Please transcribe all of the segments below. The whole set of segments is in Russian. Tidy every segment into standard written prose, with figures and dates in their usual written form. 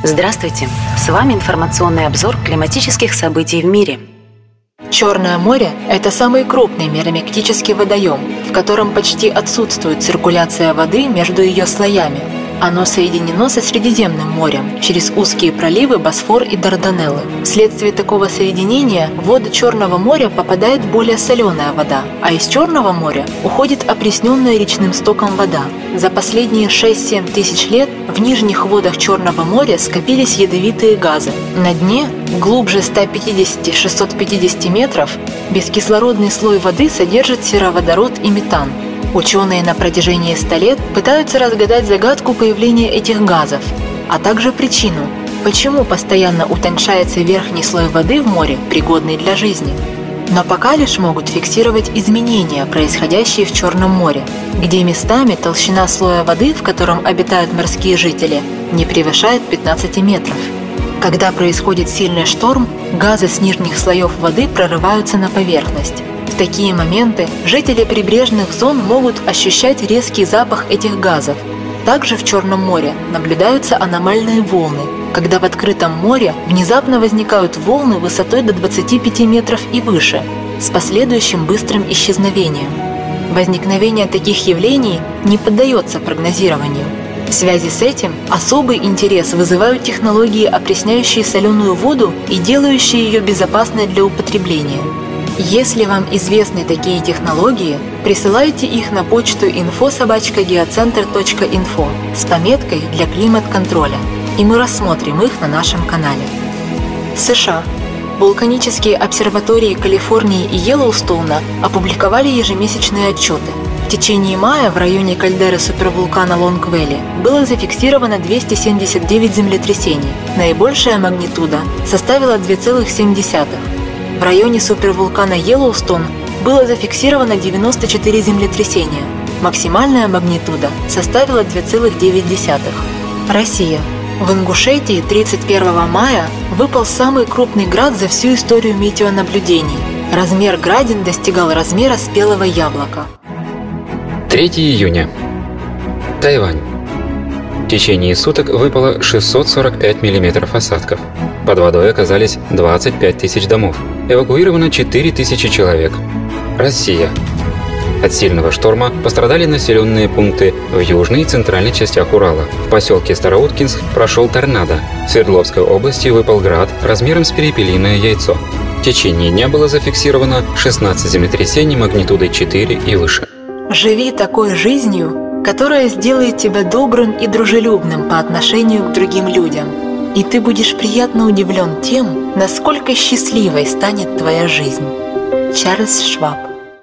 Здравствуйте! С вами информационный обзор климатических событий в мире. Черное море – это самый крупный меромектический водоем, в котором почти отсутствует циркуляция воды между ее слоями. Оно соединено со Средиземным морем через узкие проливы Босфор и Дарданеллы. Вследствие такого соединения в воды Черного моря попадает более соленая вода, а из Черного моря уходит опресненная речным стоком вода. За последние 6-7 тысяч лет в нижних водах Черного моря скопились ядовитые газы. На дне, глубже 150-650 метров, бескислородный слой воды содержит сероводород и метан. Ученые на протяжении 100 лет пытаются разгадать загадку появления этих газов, а также причину, почему постоянно утоньшается верхний слой воды в море, пригодный для жизни. Но пока лишь могут фиксировать изменения, происходящие в Черном море, где местами толщина слоя воды, в котором обитают морские жители, не превышает 15 метров. Когда происходит сильный шторм, газы с нижних слоев воды прорываются на поверхность. В такие моменты жители прибрежных зон могут ощущать резкий запах этих газов. Также в Черном море наблюдаются аномальные волны, когда в открытом море внезапно возникают волны высотой до 25 метров и выше, с последующим быстрым исчезновением. Возникновение таких явлений не поддается прогнозированию. В связи с этим особый интерес вызывают технологии, опресняющие соленую воду и делающие ее безопасной для употребления. Если вам известны такие технологии, присылайте их на почту info@geocenter.info с пометкой для климат-контроля, и мы рассмотрим их на нашем канале. США. Вулканические обсерватории Калифорнии и Йеллоустоуна опубликовали ежемесячные отчеты. В течение мая в районе кальдеры супервулкана Лонг-Вэлли было зафиксировано 279 землетрясений. Наибольшая магнитуда составила 2,7. В районе супервулкана Йеллоустон было зафиксировано 94 землетрясения. Максимальная магнитуда составила 2,9. Россия. В Ингушетии 31 мая выпал самый крупный град за всю историю метеонаблюдений. Размер градин достигал размера спелого яблока. 3 июня. Тайвань. В течение суток выпало 645 мм осадков. Под водой оказались 25 тысяч домов. Эвакуировано 4 тысячи человек. Россия. От сильного шторма пострадали населенные пункты в южной и центральной частях Урала. В поселке Староуткинск прошел торнадо. В Свердловской области выпал град размером с перепелиное яйцо. В течение дня было зафиксировано 16 землетрясений магнитудой 4 и выше. Живи такой жизнью, которая сделает тебя добрым и дружелюбным по отношению к другим людям. И ты будешь приятно удивлен тем, насколько счастливой станет твоя жизнь. Чарльз Шваб.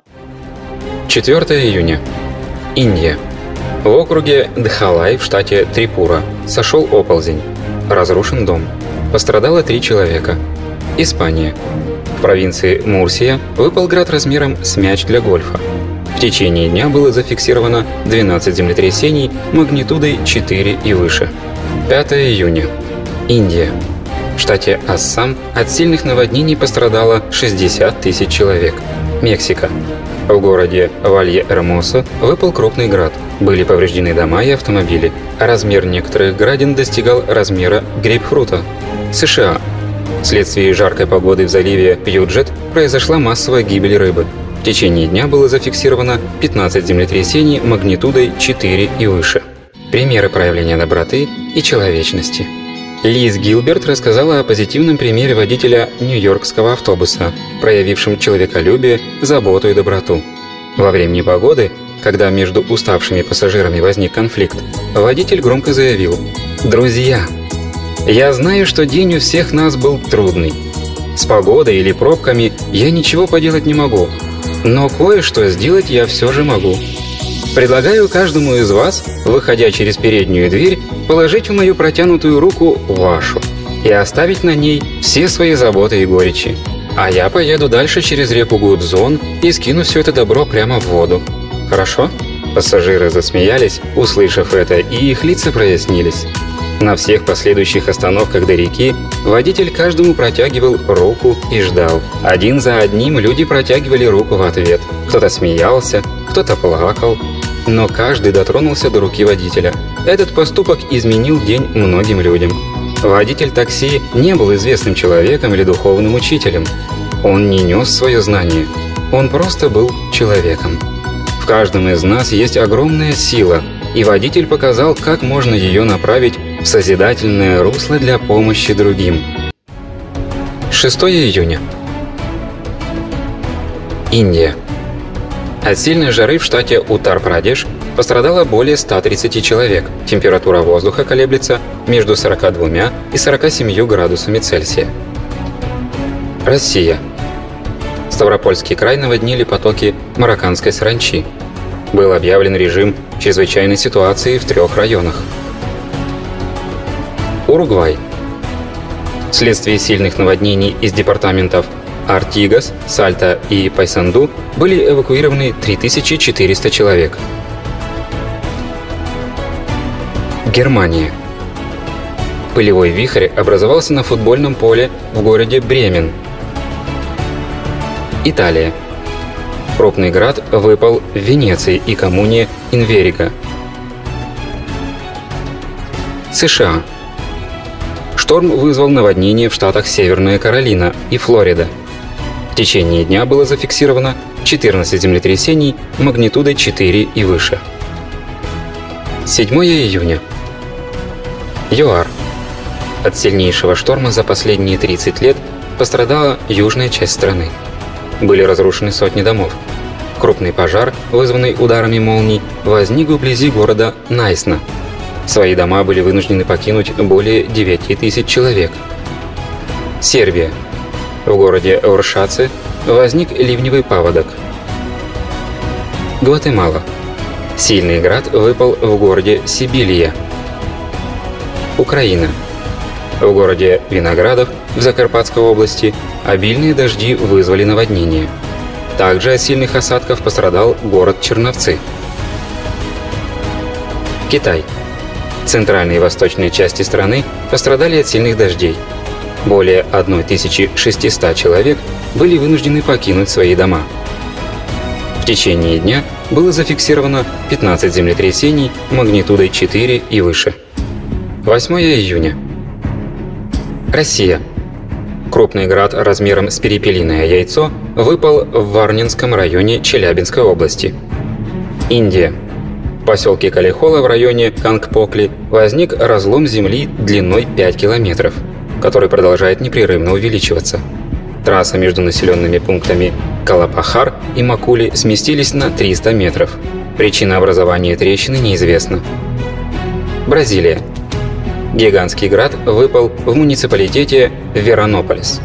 4 июня. Индия. В округе Дхалай в штате Трипура сошел оползень. Разрушен дом. Пострадало 3 человека. Испания. В провинции Мурсия выпал град размером с мяч для гольфа. В течение дня было зафиксировано 12 землетрясений магнитудой 4 и выше. 5 июня. Индия. В штате Ассам от сильных наводнений пострадало 60 тысяч человек. Мексика. В городе Валье-Эрмосо выпал крупный град. Были повреждены дома и автомобили. Размер некоторых градин достигал размера грейпфрута. США. Вследствие жаркой погоды в заливе Пьюджет произошла массовая гибель рыбы. В течение дня было зафиксировано 15 землетрясений магнитудой 4 и выше. Примеры проявления доброты и человечности. Лиз Гилберт рассказала о позитивном примере водителя нью-йоркского автобуса, проявившем человеколюбие, заботу и доброту. Во время непогоды, когда между уставшими пассажирами возник конфликт, водитель громко заявил: «Друзья, я знаю, что день у всех нас был трудный. С погодой или пробками я ничего поделать не могу, но кое-что сделать я все же могу. Предлагаю каждому из вас, выходя через переднюю дверь, положить в мою протянутую руку вашу и оставить на ней все свои заботы и горечи. А я поеду дальше через реку Гудзон и скину все это добро прямо в воду. Хорошо?» Пассажиры засмеялись, услышав это, и их лица прояснились. На всех последующих остановках до реки водитель каждому протягивал руку и ждал. Один за одним люди протягивали руку в ответ. Кто-то смеялся, кто-то плакал, но каждый дотронулся до руки водителя. Этот поступок изменил день многим людям. Водитель такси не был известным человеком или духовным учителем. Он не нес свое знание. Он просто был человеком. В каждом из нас есть огромная сила, и водитель показал, как можно ее направить в созидательное русло для помощи другим. 6 июня. Индия. От сильной жары в штате Уттар-Прадеш пострадало более 130 человек. Температура воздуха колеблется между 42 и 47 градусами Цельсия. Россия. Ставропольский край наводнили потоки марокканской саранчи. Был объявлен режим чрезвычайной ситуации в 3 районах. Уругвай. Вследствие сильных наводнений из департаментов Артигас, Сальта и Пайсанду были эвакуированы 3400 человек. Германия. Пылевой вихрь образовался на футбольном поле в городе Бремен. Италия. Крупный град выпал в Венеции и коммуне Инвериго. США. Шторм вызвал наводнение в штатах Северная Каролина и Флорида. В течение дня было зафиксировано 14 землетрясений магнитудой 4 и выше. 7 июня. ЮАР. От сильнейшего шторма за последние 30 лет пострадала южная часть страны. Были разрушены сотни домов. Крупный пожар, вызванный ударами молний, возник вблизи города Найсна. Свои дома были вынуждены покинуть более 9000 человек. Сербия. В городе Уршаце возник ливневый паводок. Гватемала. Сильный град выпал в городе Сибилия. Украина. В городе Виноградов в Закарпатской области обильные дожди вызвали наводнение. Также от сильных осадков пострадал город Черновцы. Китай. Центральные и восточные части страны пострадали от сильных дождей. Более 1600 человек были вынуждены покинуть свои дома. В течение дня было зафиксировано 15 землетрясений магнитудой 4 и выше. 8 июня. Россия. Крупный град размером с перепелиное яйцо выпал в Варнинском районе Челябинской области. Индия. В поселке Калихола в районе Кангпокли возник разлом земли длиной 5 километров, который продолжает непрерывно увеличиваться. Трасса между населенными пунктами Калапахар и Макули сместились на 300 метров. Причина образования трещины неизвестна. Бразилия. Гигантский град выпал в муниципалитете Веранополис.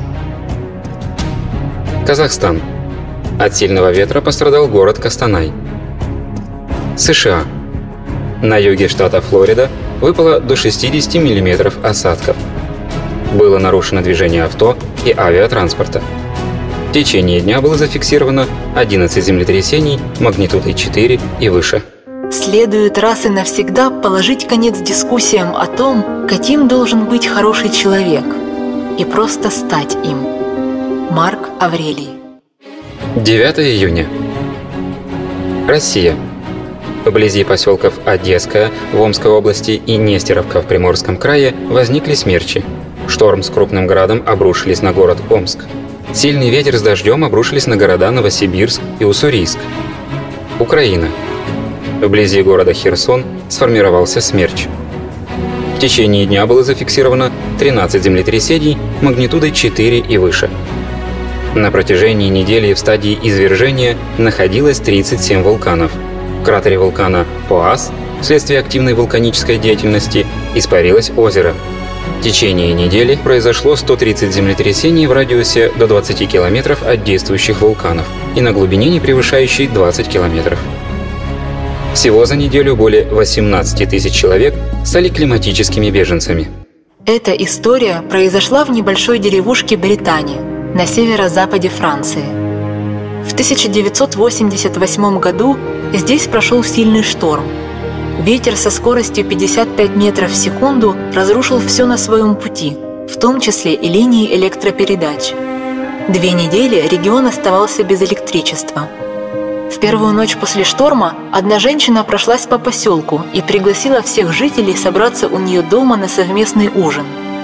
Казахстан. От сильного ветра пострадал город Костанай. США. На юге штата Флорида выпало до 60 мм осадков. Было нарушено движение авто и авиатранспорта. В течение дня было зафиксировано 11 землетрясений магнитудой 4 и выше. Следует раз и навсегда положить конец дискуссиям о том, каким должен быть хороший человек, и просто стать им. Марк Аврелий. 9 июня. Россия. Вблизи поселков Одесская в Омской области и Нестеровка в Приморском крае возникли смерчи. Шторм с крупным градом обрушились на город Омск. Сильный ветер с дождем обрушились на города Новосибирск и Уссурийск. Украина. Вблизи города Херсон сформировался смерч. В течение дня было зафиксировано 13 землетрясений магнитудой 4 и выше. На протяжении недели в стадии извержения находилось 37 вулканов. В кратере вулкана Поас вследствие активной вулканической деятельности испарилось озеро. В течение недели произошло 130 землетрясений в радиусе до 20 километров от действующих вулканов и на глубине, не превышающей 20 километров. Всего за неделю более 18 тысяч человек стали климатическими беженцами. Эта история произошла в небольшой деревушке Британи на северо-западе Франции. В 1988 году здесь прошел сильный шторм. Ветер со скоростью 55 метров в секунду разрушил все на своем пути, в том числе и линии электропередач. 2 недели регион оставался без электричества. В первую ночь после шторма одна женщина прошлась по поселку и пригласила всех жителей собраться у нее дома на совместный ужин.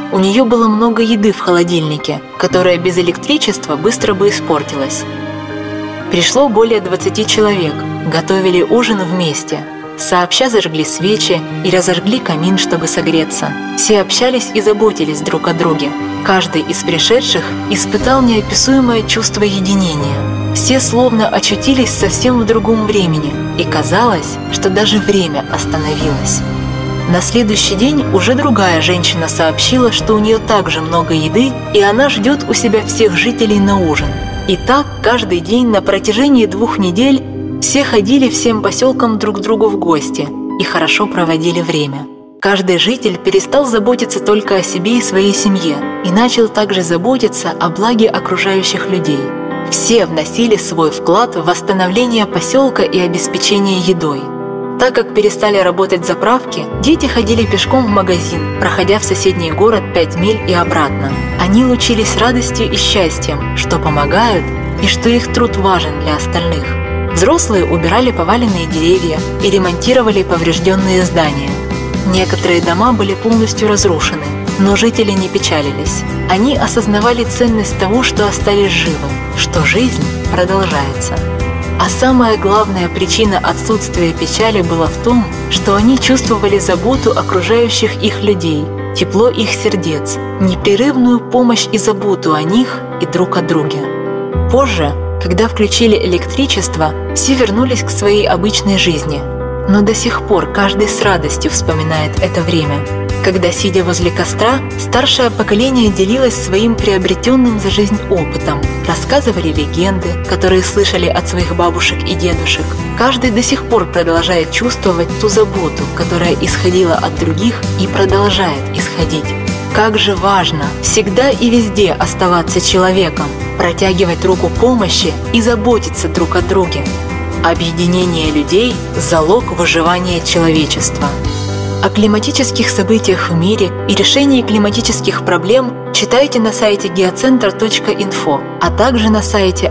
У нее было много еды в холодильнике, которая без электричества быстро бы испортилась. Пришло более 20 человек, готовили ужин вместе. Сообща зажгли свечи и разожгли камин, чтобы согреться. Все общались и заботились друг о друге. Каждый из пришедших испытал неописуемое чувство единения. Все словно очутились совсем в другом времени, и казалось, что даже время остановилось. На следующий день уже другая женщина сообщила, что у нее также много еды, и она ждет у себя всех жителей на ужин. И так каждый день на протяжении 2 недель все ходили всем поселкам друг к другу в гости и хорошо проводили время. Каждый житель перестал заботиться только о себе и своей семье и начал также заботиться о благе окружающих людей. Все вносили свой вклад в восстановление поселка и обеспечение едой. Так как перестали работать заправки, дети ходили пешком в магазин, проходя в соседний город 5 миль и обратно. Они лучились радостью и счастьем, что помогают и что их труд важен для остальных. Взрослые убирали поваленные деревья и ремонтировали поврежденные здания. Некоторые дома были полностью разрушены, но жители не печалились. Они осознавали ценность того, что остались живы, что жизнь продолжается. А самая главная причина отсутствия печали была в том, что они чувствовали заботу окружающих их людей, тепло их сердец, непрерывную помощь и заботу о них и друг о друге. Позже, когда включили электричество, все вернулись к своей обычной жизни. Но до сих пор каждый с радостью вспоминает это время, когда, сидя возле костра, старшее поколение делилось своим приобретенным за жизнь опытом, рассказывали легенды, которые слышали от своих бабушек и дедушек. Каждый до сих пор продолжает чувствовать ту заботу, которая исходила от других и продолжает исходить. Как же важно всегда и везде оставаться человеком, протягивать руку помощи и заботиться друг о друге. Объединение людей – залог выживания человечества. О климатических событиях в мире и решении климатических проблем читайте на сайте geocenter.info, а также на сайте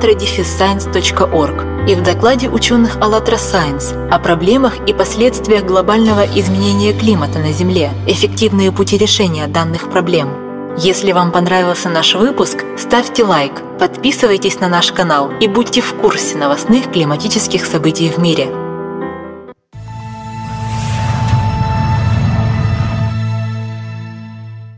allatra-science.org и в докладе ученых ALLATRA Science о проблемах и последствиях глобального изменения климата на Земле, эффективные пути решения данных проблем. Если вам понравился наш выпуск, ставьте лайк, подписывайтесь на наш канал и будьте в курсе новостных климатических событий в мире.